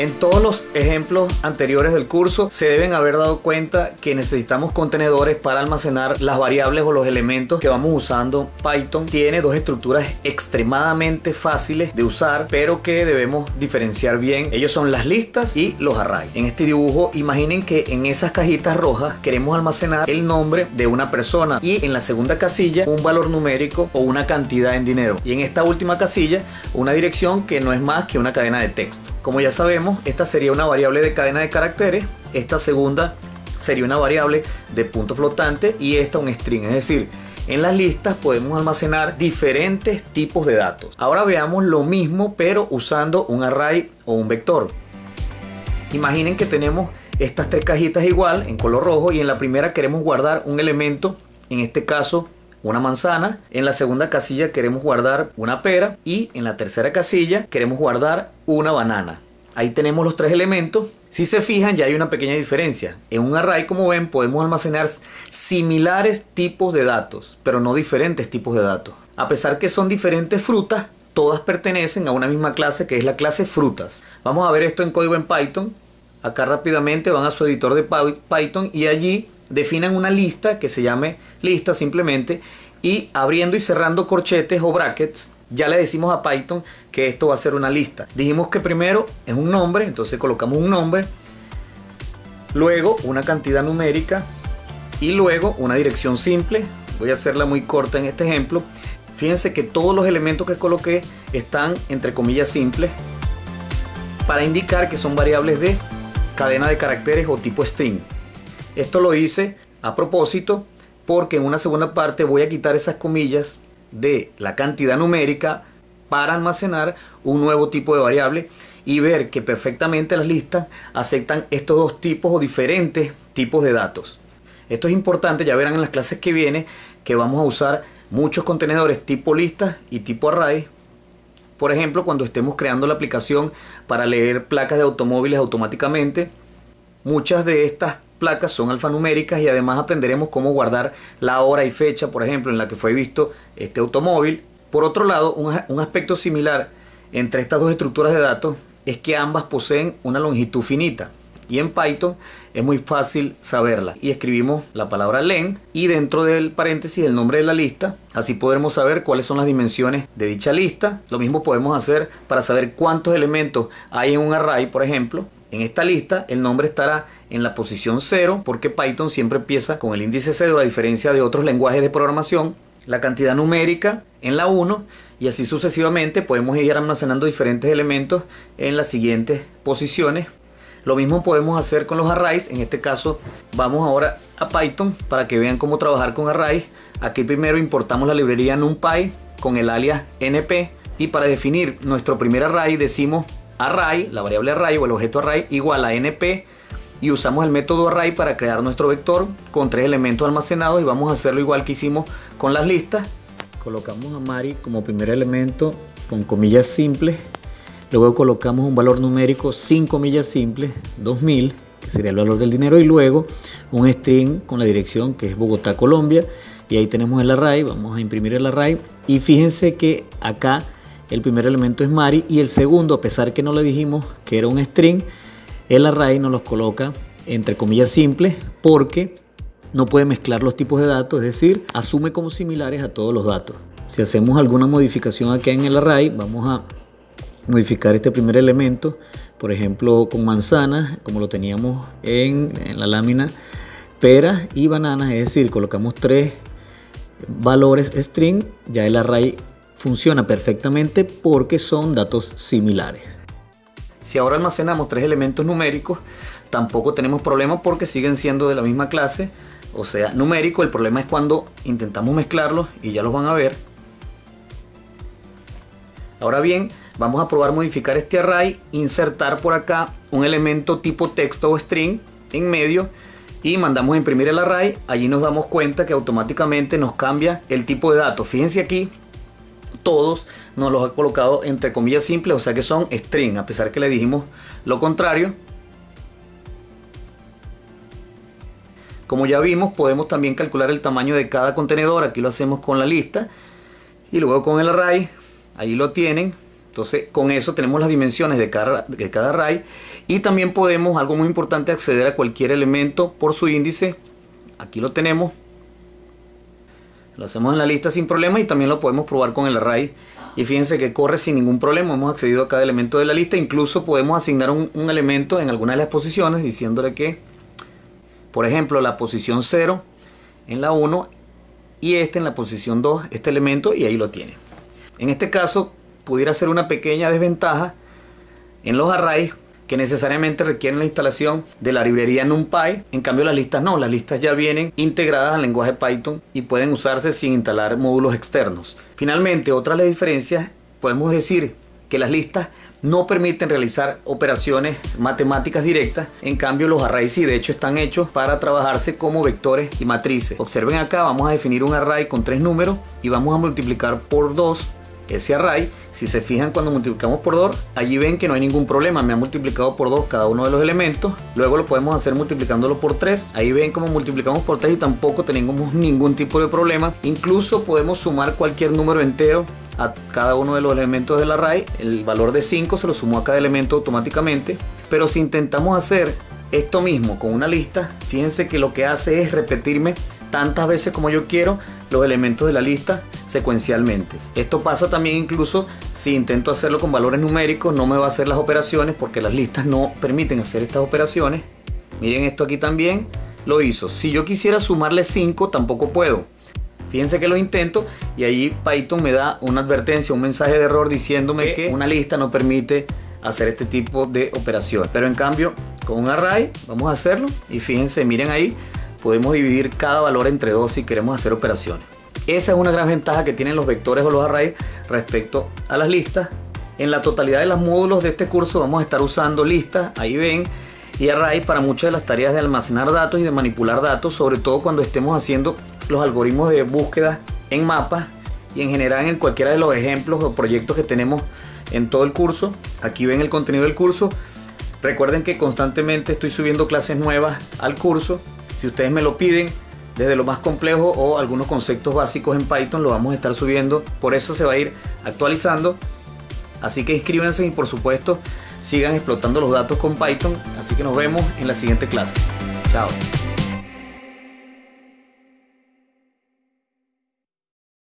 En todos los ejemplos anteriores del curso se deben haber dado cuenta que necesitamos contenedores para almacenar las variables o los elementos que vamos usando. Python tiene dos estructuras extremadamente fáciles de usar, pero que debemos diferenciar bien. Ellos son las listas y los arrays. En este dibujo, imaginen que en esas cajitas rojas queremos almacenar el nombre de una persona y en la segunda casilla un valor numérico o una cantidad en dinero, y en esta última casilla una dirección que no es más que una cadena de texto. Como ya sabemos, esta sería una variable de cadena de caracteres, esta segunda sería una variable de punto flotante y esta un string. Es decir, en las listas podemos almacenar diferentes tipos de datos. Ahora veamos lo mismo pero usando un array o un vector. Imaginen que tenemos estas tres cajitas igual en color rojo y en la primera queremos guardar un elemento, en este caso una manzana, en la segunda casilla queremos guardar una pera y en la tercera casilla queremos guardar una banana. Ahí tenemos los tres elementos. Si se fijan, ya hay una pequeña diferencia. En un array, como ven, podemos almacenar similares tipos de datos, pero no diferentes tipos de datos. A pesar que son diferentes frutas, todas pertenecen a una misma clase, que es la clase frutas. Vamos a ver esto en código en Python. Acá rápidamente van a su editor de Python y allí definan una lista que se llame lista simplemente, y abriendo y cerrando corchetes o brackets ya le decimos a Python que esto va a ser una lista. Dijimos que primero es un nombre, entonces colocamos un nombre, luego una cantidad numérica y luego una dirección simple. Voy a hacerla muy corta en este ejemplo. Fíjense que todos los elementos que coloqué están entre comillas simples para indicar que son variables de cadena de caracteres o tipo string. Esto lo hice a propósito porque en una segunda parte voy a quitar esas comillas de la cantidad numérica para almacenar un nuevo tipo de variable y ver que perfectamente las listas aceptan estos dos tipos o diferentes tipos de datos. Esto es importante, ya verán en las clases que viene que vamos a usar muchos contenedores tipo listas y tipo array. Por ejemplo, cuando estemos creando la aplicación para leer placas de automóviles automáticamente, muchas de estas placas son alfanuméricas y además aprenderemos cómo guardar la hora y fecha, por ejemplo, en la que fue visto este automóvil. Por otro lado, un aspecto similar entre estas dos estructuras de datos es que ambas poseen una longitud finita y en Python es muy fácil saberla. Y escribimos la palabra len y dentro del paréntesis el nombre de la lista, así podremos saber cuáles son las dimensiones de dicha lista. Lo mismo podemos hacer para saber cuántos elementos hay en un array, por ejemplo. En esta lista el nombre estará en la posición 0 porque Python siempre empieza con el índice 0 a diferencia de otros lenguajes de programación. La cantidad numérica en la 1 y así sucesivamente podemos ir almacenando diferentes elementos en las siguientes posiciones. Lo mismo podemos hacer con los arrays. En este caso vamos ahora a Python para que vean cómo trabajar con arrays. Aquí primero importamos la librería NumPy con el alias np y para definir nuestro primer array decimos array, la variable array o el objeto array igual a np y usamos el método array para crear nuestro vector con tres elementos almacenados y vamos a hacerlo igual que hicimos con las listas. Colocamos a Mari como primer elemento con comillas simples, luego colocamos un valor numérico sin comillas simples, 2000, que sería el valor del dinero, y luego un string con la dirección que es Bogotá, Colombia, y ahí tenemos el array. Vamos a imprimir el array y fíjense que acá el primer elemento es Mari y el segundo, a pesar que no le dijimos que era un string, el array nos los coloca entre comillas simples porque no puede mezclar los tipos de datos, es decir, asume como similares a todos los datos. Si hacemos alguna modificación aquí en el array, vamos a modificar este primer elemento, por ejemplo con manzanas, como lo teníamos en la lámina, peras y bananas, es decir, colocamos tres valores string, ya el array funciona perfectamente porque son datos similares. Si ahora almacenamos tres elementos numéricos, tampoco tenemos problema porque siguen siendo de la misma clase, o sea, numérico. El problema es cuando intentamos mezclarlos y ya los van a ver. Ahora bien, vamos a probar modificar este array, insertar por acá un elemento tipo texto o string en medio y mandamos a imprimir el array. Allí nos damos cuenta que automáticamente nos cambia el tipo de datos. Fíjense aquí, todos nos los ha colocado entre comillas simples, o sea que son string, a pesar que le dijimos lo contrario. Como ya vimos, podemos también calcular el tamaño de cada contenedor. Aquí lo hacemos con la lista y luego con el array. Ahí lo tienen. Entonces con eso tenemos las dimensiones de cada array, y también podemos, algo muy importante, acceder a cualquier elemento por su índice. Aquí lo tenemos, lo hacemos en la lista sin problema, y también lo podemos probar con el array, y fíjense que corre sin ningún problema. Hemos accedido a cada elemento de la lista. Incluso podemos asignar un elemento en alguna de las posiciones, diciéndole que, por ejemplo, la posición 0 en la 1 y en la posición 2, este elemento, y ahí lo tiene. En este caso pudiera ser una pequeña desventaja en los arrays, que necesariamente requieren la instalación de la librería NumPy. En cambio las listas no, las listas ya vienen integradas al lenguaje Python y pueden usarse sin instalar módulos externos. Finalmente, otra de las diferencias, podemos decir que las listas no permiten realizar operaciones matemáticas directas. En cambio los arrays sí, de hecho están hechos para trabajarse como vectores y matrices. Observen acá, vamos a definir un array con 3 números y vamos a multiplicar por 2 ese array. Si se fijan, cuando multiplicamos por 2, allí ven que no hay ningún problema, me ha multiplicado por 2 cada uno de los elementos. Luego lo podemos hacer multiplicándolo por 3, ahí ven como multiplicamos por 3 y tampoco tenemos ningún tipo de problema. Incluso podemos sumar cualquier número entero a cada uno de los elementos del array. El valor de 5 se lo sumó a cada elemento automáticamente. Pero si intentamos hacer esto mismo con una lista, fíjense que lo que hace es repetirme tantas veces como yo quiero los elementos de la lista secuencialmente. Esto pasa también incluso si intento hacerlo con valores numéricos, no me va a hacer las operaciones porque las listas no permiten hacer estas operaciones. Miren, esto aquí también lo hizo. Si yo quisiera sumarle 5, tampoco puedo. Fíjense que lo intento y ahí Python me da una advertencia, un mensaje de error diciéndome que una lista no permite hacer este tipo de operación. Pero en cambio con un array vamos a hacerlo y fíjense, miren ahí, podemos dividir cada valor entre 2 si queremos hacer operaciones. Esa es una gran ventaja que tienen los vectores o los arrays respecto a las listas. En la totalidad de los módulos de este curso vamos a estar usando listas, ahí ven, y arrays para muchas de las tareas de almacenar datos y de manipular datos, sobre todo cuando estemos haciendo los algoritmos de búsqueda en mapas y en general en cualquiera de los ejemplos o proyectos que tenemos en todo el curso. Aquí ven el contenido del curso. Recuerden que constantemente estoy subiendo clases nuevas al curso. Si ustedes me lo piden, desde lo más complejo o algunos conceptos básicos en Python, lo vamos a estar subiendo. Por eso se va a ir actualizando. Así que inscríbanse y por supuesto sigan explotando los datos con Python. Así que nos vemos en la siguiente clase. Chao.